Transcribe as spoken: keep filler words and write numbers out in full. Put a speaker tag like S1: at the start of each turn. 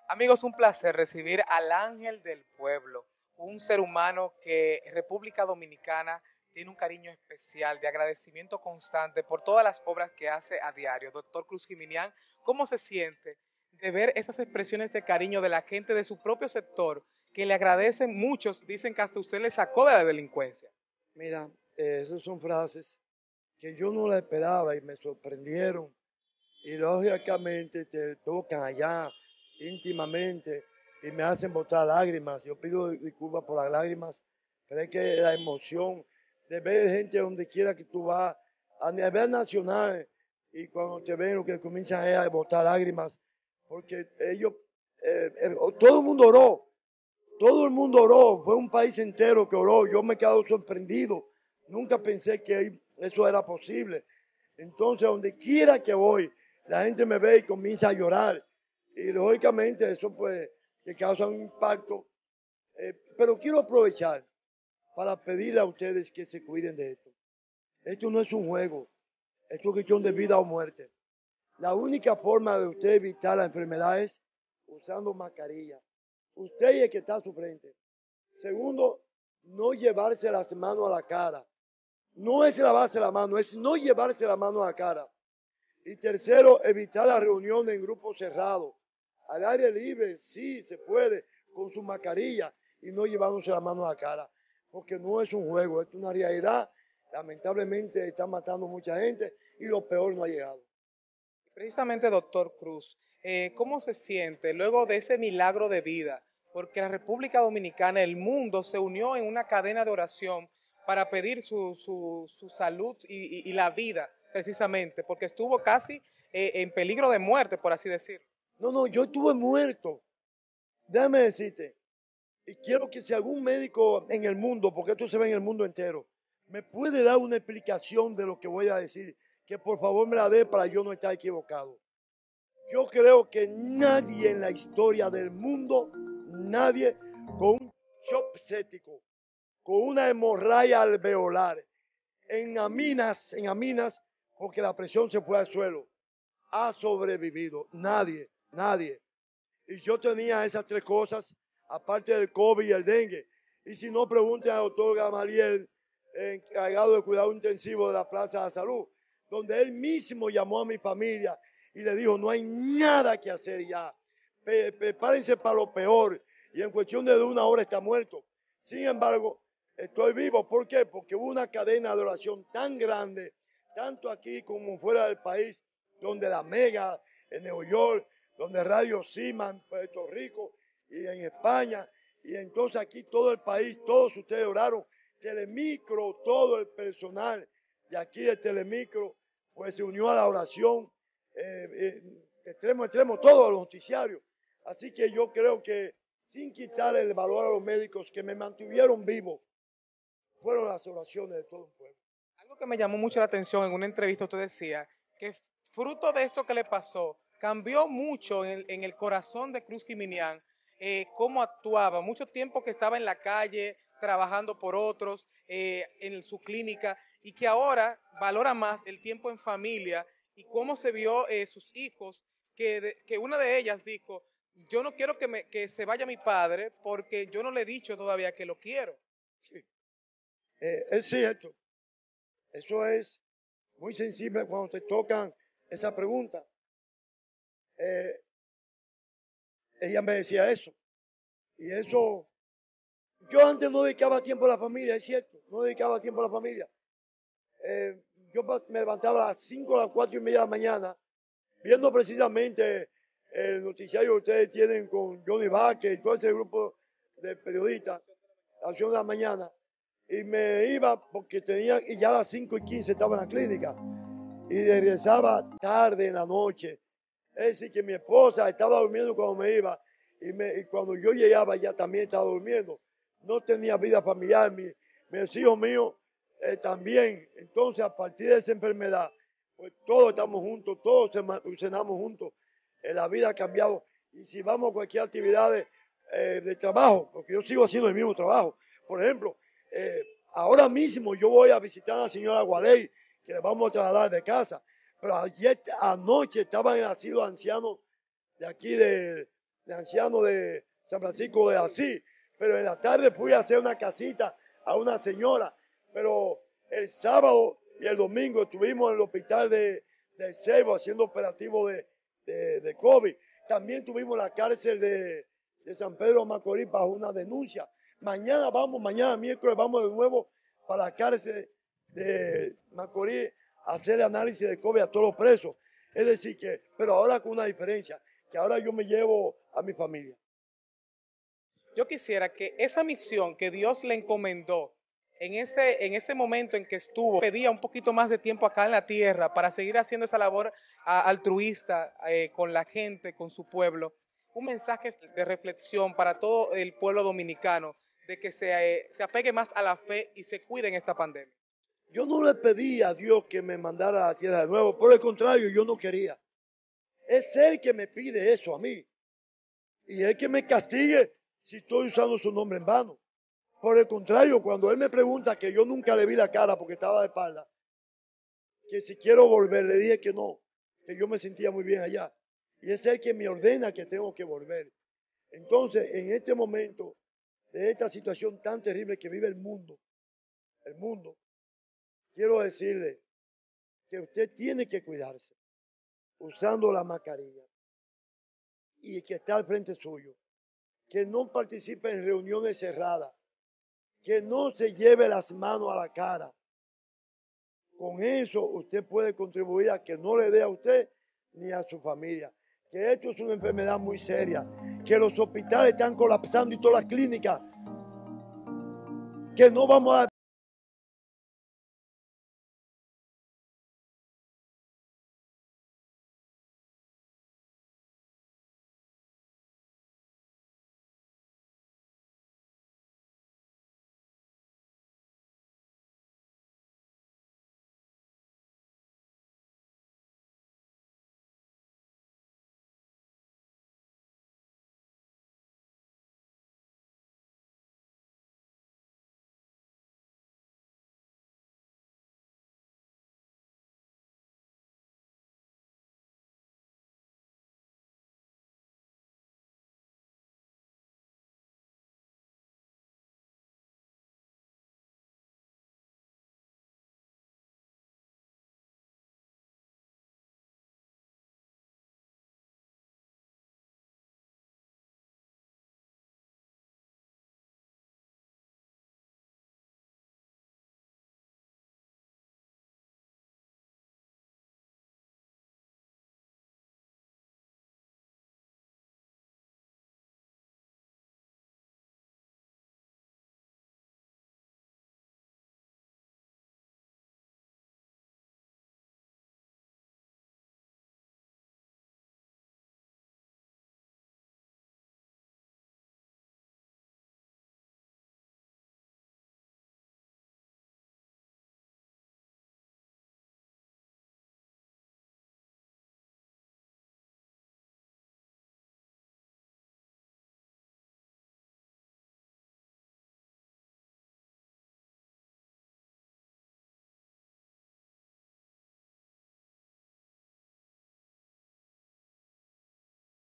S1: Amigos, un placer recibir al ángel del pueblo, un ser humano que República Dominicana tiene un cariño especial de agradecimiento constante por todas las obras que hace a diario. Doctor Cruz Giminián, ¿cómo se siente de ver esas expresiones de cariño de la gente de su propio sector que le agradecen? Muchos dicen que hasta usted le sacó de la delincuencia.
S2: Mira, eh, esas son frases que yo no las esperaba y me sorprendieron y lógicamente te tocan allá íntimamente y me hacen botar lágrimas. Yo pido disculpas por las lágrimas, pero es que la emoción de ver gente donde quiera que tú vas, a nivel nacional, y cuando te ven lo que comienzan es a botar lágrimas, porque ellos, eh, eh, todo el mundo oró, todo el mundo oró, fue un país entero que oró. Yo me he quedado sorprendido. Nunca pensé que eso era posible. Entonces, donde quiera que voy, la gente me ve y comienza a llorar. Y lógicamente eso pues que causa un impacto. Eh, pero quiero aprovechar para pedirle a ustedes que se cuiden de esto. Esto no es un juego. Esto es cuestión de vida o muerte. La única forma de usted evitar la enfermedad es usando mascarilla. Usted y el que está a su frente. Segundo, no llevarse las manos a la cara. No es lavarse la mano, es no llevarse la mano a la cara. Y tercero, evitar la reunión en grupos cerrados. Al aire libre, sí, se puede, con su mascarilla y no llevándose la mano a la cara. Porque no es un juego, es una realidad. Lamentablemente está matando mucha gente y lo peor no ha llegado.
S1: Precisamente, doctor Cruz, eh, ¿cómo se siente luego de ese milagro de vida? Porque la República Dominicana, el mundo, se unió en una cadena de oración para pedir su, su, su salud y, y, y, la vida, precisamente, porque estuvo casi eh, en peligro de muerte, por así decirlo.
S2: No, no, yo estuve muerto. Déjame decirte, y quiero que si algún médico en el mundo, porque esto se ve en el mundo entero, me puede dar una explicación de lo que voy a decir, que por favor me la dé para yo no estar equivocado. Yo creo que nadie en la historia del mundo, nadie con un shock séptico, con una hemorragia alveolar, en aminas, en aminas, porque la presión se fue al suelo, ha sobrevivido. Nadie, nadie. Y yo tenía esas tres cosas, aparte del COVID y el dengue. Y si no, pregunten al doctor Gamaliel, encargado de cuidado intensivo de la Plaza de la Salud, donde él mismo llamó a mi familia y le dijo, no hay nada que hacer ya. Prepárense para lo peor. Y en cuestión de una hora está muerto. Sin embargo, estoy vivo. ¿Por qué? Porque hubo una cadena de oración tan grande, tanto aquí como fuera del país, donde la Mega, en Nueva York, donde Radio Siman, Puerto Rico y en España, y entonces aquí todo el país, todos ustedes oraron, Telemicro, todo el personal de aquí de Telemicro, pues se unió a la oración, eh, eh, extremo, extremo, todos los noticiarios. Así que yo creo que sin quitarle el valor a los médicos que me mantuvieron vivo, fueron las oraciones de todo el pueblo.
S1: Algo que me llamó mucho la atención en una entrevista, usted decía que fruto de esto que le pasó, cambió mucho en, en el corazón de Cruz Giminián, eh, cómo actuaba, mucho tiempo que estaba en la calle, trabajando por otros, eh, en su clínica, y que ahora valora más el tiempo en familia y cómo se vio eh, sus hijos, que, de, que una de ellas dijo, yo no quiero que, me, que se vaya mi padre porque yo no le he dicho todavía que lo quiero.
S2: Sí. Eh, es cierto, eso es muy sensible cuando te tocan esa pregunta. Eh, ella me decía eso. Y eso, yo antes no dedicaba tiempo a la familia, es cierto, no dedicaba tiempo a la familia. Eh, yo me levantaba a las cinco, a las cuatro y media de la mañana, viendo precisamente el noticiario que ustedes tienen con Johnny Vázquez y todo ese grupo de periodistas, a las acción de la mañana, y me iba porque tenía, y ya a las cinco y quince estaba en la clínica, y regresaba tarde en la noche. Es decir, que mi esposa estaba durmiendo cuando me iba, y, me, y cuando yo llegaba ya también estaba durmiendo. No tenía vida familiar, mi, mis hijos míos eh, también. Entonces, a partir de esa enfermedad, pues todos estamos juntos, todos cenamos juntos. Eh, la vida ha cambiado. Y si vamos a cualquier actividad de, eh, de trabajo, porque yo sigo haciendo el mismo trabajo. Por ejemplo, eh, ahora mismo yo voy a visitar a la señora Gualey, que le vamos a trasladar de casa. Pero ayer anoche estaba en el asilo anciano de aquí de, de ancianos de San Francisco de Asís, pero en la tarde fui a hacer una casita a una señora, pero el sábado y el domingo estuvimos en el hospital de, de Ceibo haciendo operativos de, de, de COVID. También tuvimos la cárcel de, de San Pedro de Macorís bajo una denuncia. Mañana vamos, mañana miércoles vamos de nuevo para la cárcel de Macorís a hacer el análisis de COVID a todos los presos. Es decir que, pero ahora con una diferencia, que ahora yo me llevo a mi familia.
S1: Yo quisiera que esa misión que Dios le encomendó en ese, en ese momento en que estuvo, pedía un poquito más de tiempo acá en la tierra para seguir haciendo esa labor a, altruista eh, con la gente, con su pueblo, un mensaje de reflexión para todo el pueblo dominicano de que se, eh, se apegue más a la fe y se cuide en esta pandemia.
S2: Yo no le pedí a Dios que me mandara a la tierra de nuevo, por el contrario, yo no quería. Es Él que me pide eso a mí. Y Él que me castigue si estoy usando su nombre en vano. Por el contrario, cuando Él me pregunta, que yo nunca le vi la cara porque estaba de espalda, que si quiero volver, le dije que no, que yo me sentía muy bien allá. Y es Él que me ordena que tengo que volver. Entonces, en este momento de esta situación tan terrible que vive el mundo, el mundo, quiero decirle que usted tiene que cuidarse usando la mascarilla y que está al frente suyo, que no participe en reuniones cerradas, que no se lleve las manos a la cara. Con eso usted puede contribuir a que no le dé a usted ni a su familia. Que esto es una enfermedad muy seria, que los hospitales están colapsando y todas las clínicas, que no vamos a